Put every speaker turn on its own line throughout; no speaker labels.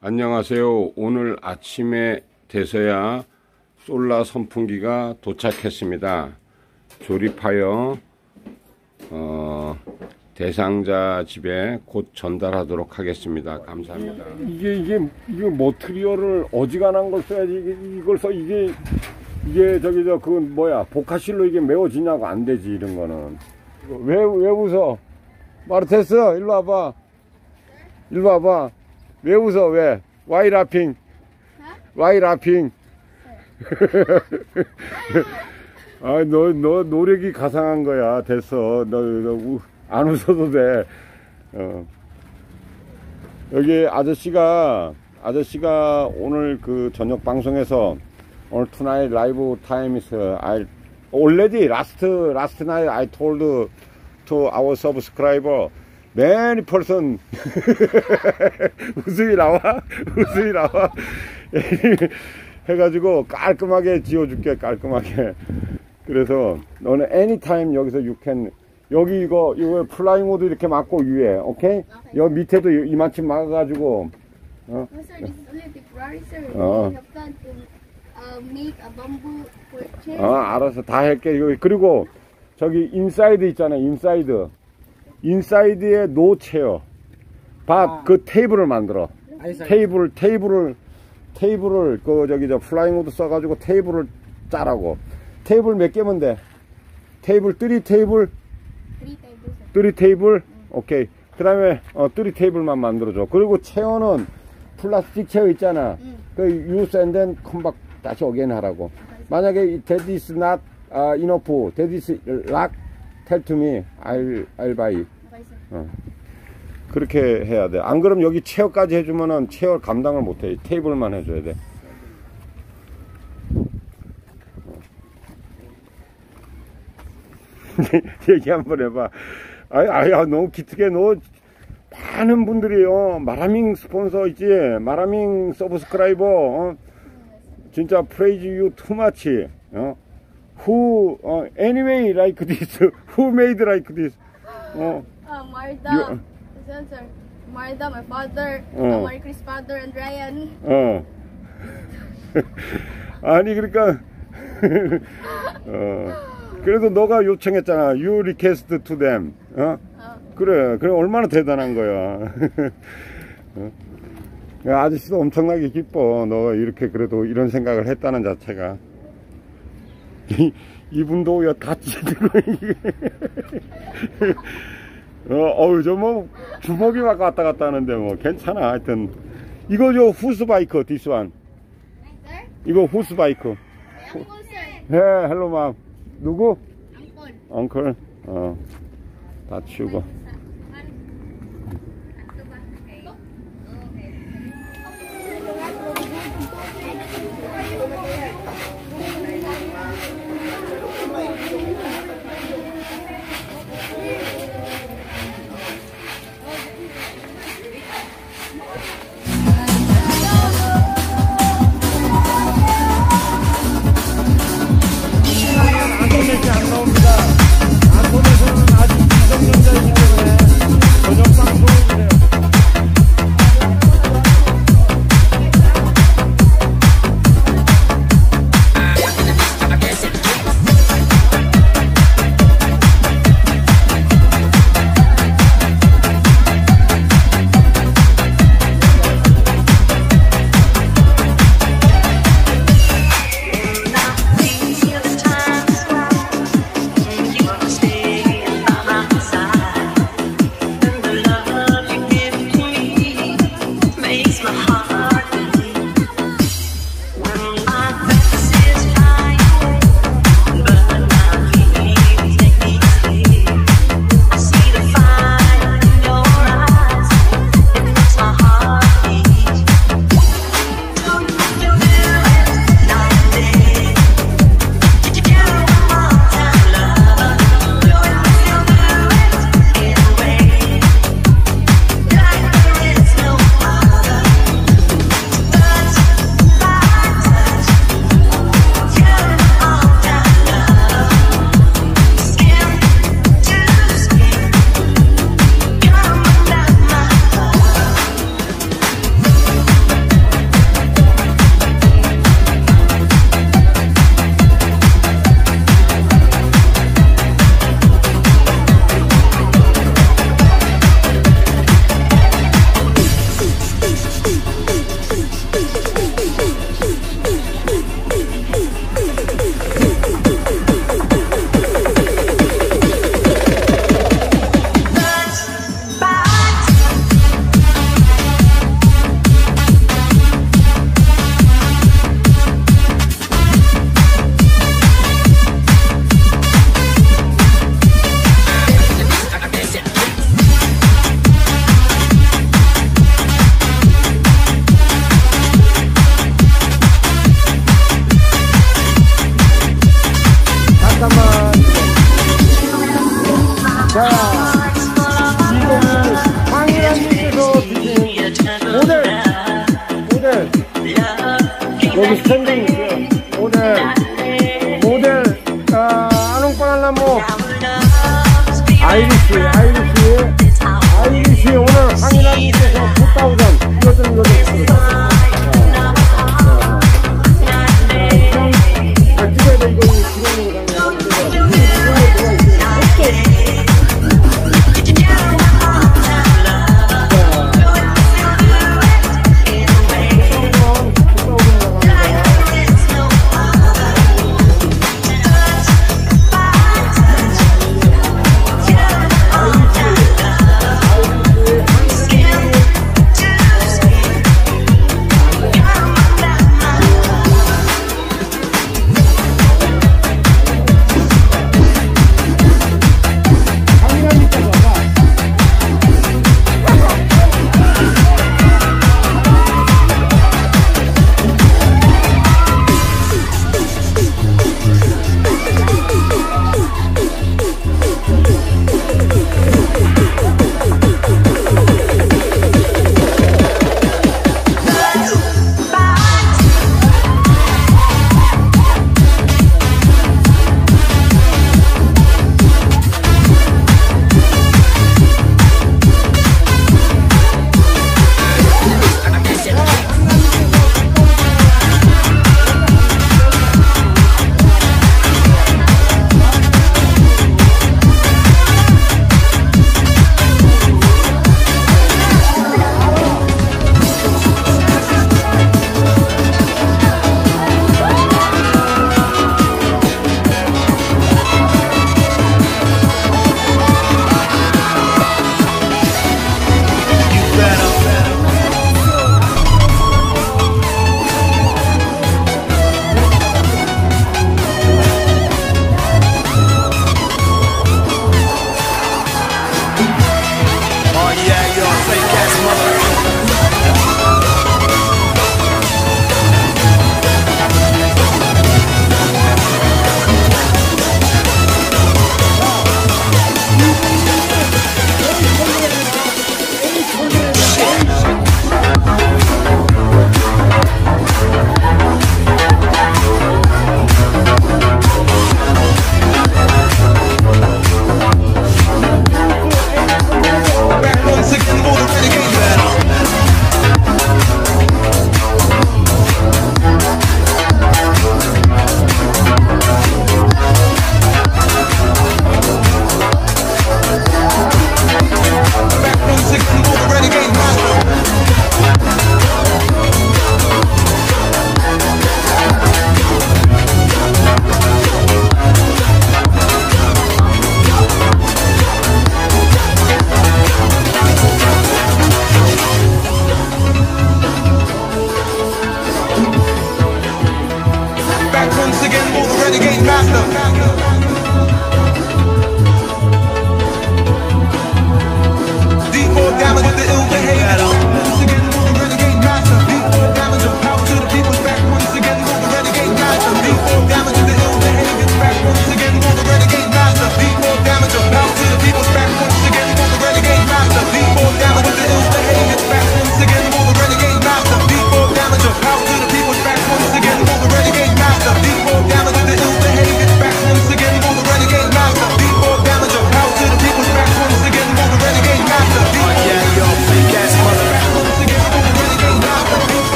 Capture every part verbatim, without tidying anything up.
안녕하세요. 오늘 아침에 돼서야 솔라 선풍기가 도착했습니다. 조립하여 어, 대상자 집에 곧 전달하도록 하겠습니다. 감사합니다.
이게 이게 이게 머트리얼을 어지간한 걸 써야지. 이게, 이걸 써 이게 이게 저기 저 그 뭐야 보카실로 이게 메워지냐고. 안 되지 이런 거는. 왜 왜 웃어? 마르테스 일로 와봐. 일로 와봐. 왜 웃어? 왜? Why laughing? Why laughing? 아, 너, 너 노력이 가상한 거야. 됐어. 너, 너 안 웃어도 돼. 어. 여기 아저씨가 아저씨가 오늘 그 저녁 방송에서 오늘 tonight live time is I already last last night I told to our subscriber. many person 웃음이 나와? 웃음이 나와? 해가지고 깔끔하게 지워줄게. 깔끔하게. 그래서 너는 anytime 여기서 you can. 여기 이거 이거 플라잉 모드 이렇게 막고 위에. 오케이? okay? 여기 밑에도 이만큼 막아가지고. 어?
No, sir, this is only temporary, sir.
어.
We have planned to uh, make a bamboo for chair.
어, 알았어. 다 할게. 그리고 저기 인사이드 있잖아. 인사이드. 인사이드에 노 체어. 봐, 그 테이블을 만들어. 테이블, 테이블을, 테이블을, 그, 저기, 저, 플라잉우드 써가지고 테이블을 짜라고. 테이블 몇 개면 돼? 테이블, 쓰리 테이블?
Three tables, sir.
쓰리 테이블? 오케이. 그 다음에, 어, 쓰리 테이블만 만들어줘. 그리고 체어는 플라스틱 체어 있잖아.
음.
그, use and then come back, 다시 again 하라고. 만약에, that is not, uh, enough, that is lock, tell to me, I'll, I'll buy.
Okay, sir.
어. 그렇게 해야 돼. 안 그러면 여기 체어까지 해주면은 체어 감당을 못해. 테이블만 해줘야 돼. 얘기 한번 해봐. 아이, 아야, 너무 기특해. 너 많은 분들이 어, 마라밍 스폰서 있지. 마라밍 서브스크라이버. 어? 진짜 praise you too much. 어? Who uh, anyway like this? Who made like this? 어.
Uh, Marda,
You-
listen, sir. Marda, my father,
Oh.
uh, Marie Chris' father, and Ryan.
어. 아니 그러니까 어. 그래도 너가 요청했잖아. You request to them. 어?
Uh,
그래. 그래 얼마나 대단한 거야. 어? 야, 아저씨도 엄청나게 기뻐. 너가 이렇게 그래도 이런 생각을 했다는 자체가. 이, 이분도 야, 다 찌들고 어, 어우, 저 뭐 주먹이 막 왔다 갔다 하는데 뭐 괜찮아. 하여튼 이거 저 후스바이크 this one.
sir?
이거 후스바이크.
Uncle, sir.
네, 헬로 맘. 누구?
Uncle.
엉클. 어, 다 치우고. 안전벨트 안 나옵니다. 안전벨트는 아직 미성년자이기 때문에 여기 스탠딩 있어요. 모델, 모델, 아, 아농바날나무, 아이리시, 아이리시, 아이리시 오늘 황인아님께서 사천 이것들은 이것들 찍어야 돼. 이거 기록으로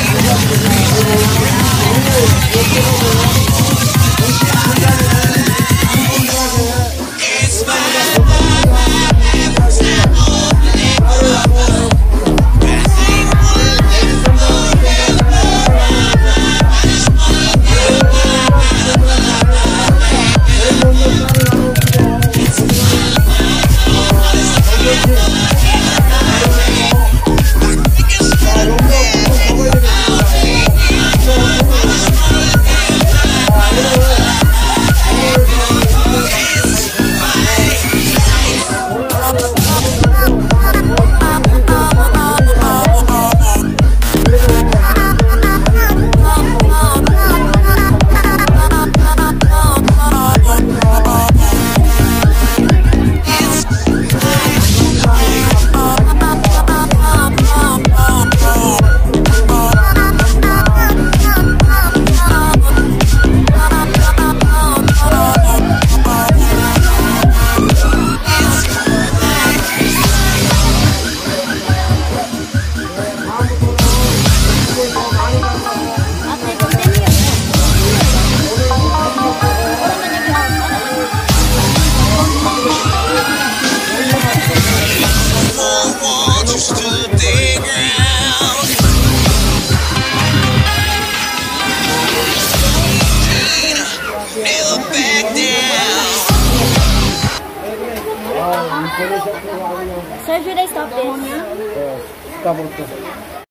Sir, should I stop this?